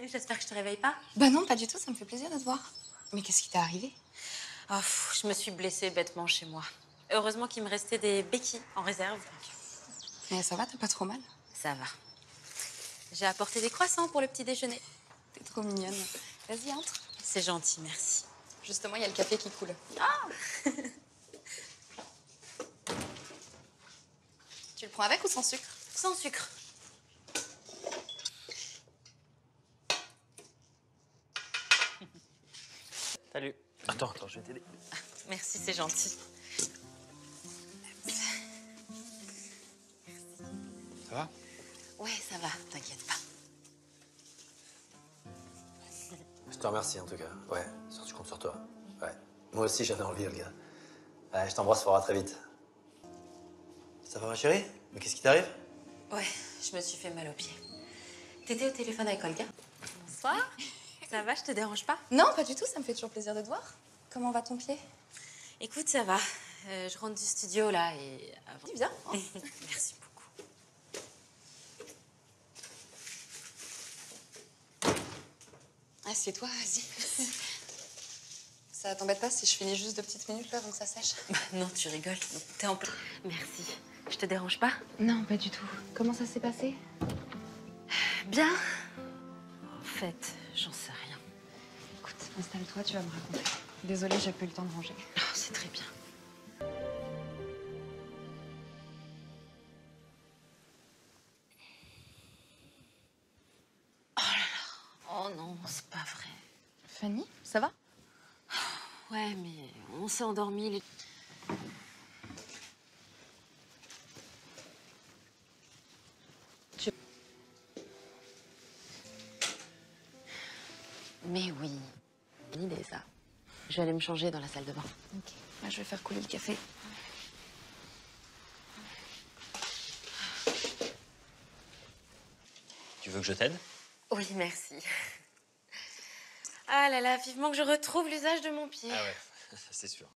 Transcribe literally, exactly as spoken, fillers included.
Salut, j'espère que je te réveille pas. Bah non, pas du tout, ça me fait plaisir de te voir. Mais qu'est-ce qui t'est arrivé? Oh, pff, je me suis blessée bêtement chez moi. Heureusement qu'il me restait des béquilles en réserve. donc Mais ça va, t'as pas trop mal? Ça va. J'ai apporté des croissants pour le petit déjeuner. T'es trop mignonne. Vas-y, entre. C'est gentil, merci. Justement, il y a le café qui coule. Tu le prends avec ou sans sucre? Sans sucre. Salut. Attends, attends, je vais t'aider. Merci, c'est gentil. Ça va? Ouais, ça va, t'inquiète pas. Je te remercie en tout cas. Ouais, surtout je compte sur toi. Ouais. Moi aussi j'avais envie, Olga. Ouais, je t'embrasse fort, à très vite. Ça va ma chérie? Mais qu'est-ce qui t'arrive? Ouais, je me suis fait mal au pied. T'étais au téléphone avec Olga? Bonsoir. Ça va, je te dérange pas? Non, pas du tout, ça me fait toujours plaisir de te voir. Comment va ton pied? Écoute, ça va. Euh, je rentre du studio là et avant. Viens. Merci beaucoup. Assieds-toi, vas-y. Ça t'embête pas si je finis juste deux petites minutes là avant que ça sèche? Bah, non, tu rigoles. T'es en plein. Merci. Je te dérange pas? Non, pas du tout. Comment ça s'est passé? Bien. En fait, j'en sais rien. Écoute, installe-toi, tu vas me raconter. Désolée, j'ai pas eu le temps de ranger. Oh, c'est très bien. Oh là là. Oh non, c'est pas vrai. Fanny, ça va? Ouais, mais on s'est endormis. Les... Tu- Mais oui. Bonne idée, ça. Je vais aller me changer dans la salle de bain. Ok, là, je vais faire couler le café. Tu veux que je t'aide? Oui, merci. Ah là là, vivement que je retrouve l'usage de mon pied. Ah ouais, c'est sûr.